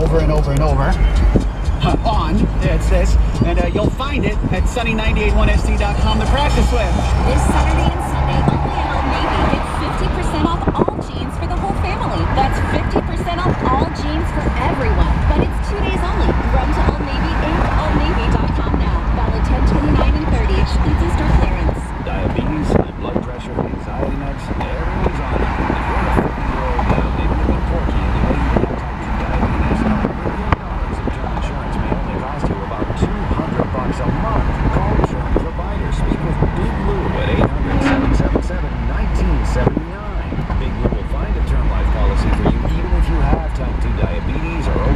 over and over and over. On, it's this, and you'll find it at sunny981sc.com to practice with. This Saturday and Sunday, only at Old Navy, get 50% off all jeans for the whole family. That's 50% off all jeans for everyone. But it's 2 days only. Run to Old Navy and oldnavy.com now. Valid 10/29 and 30. Excludes in-store clearance. Diabetes, high blood pressure, anxiety meds, everyone's on it. If you're a 50-year-old now, maybe you've been porky and you know you have type 2 diabetes, $1 million of term insurance may only cost you about $200 a month. Call insurance providers. Speak with Big Lou at 800-777-1979. Big Lou will find a term life policy for you even if you have type 2 diabetes or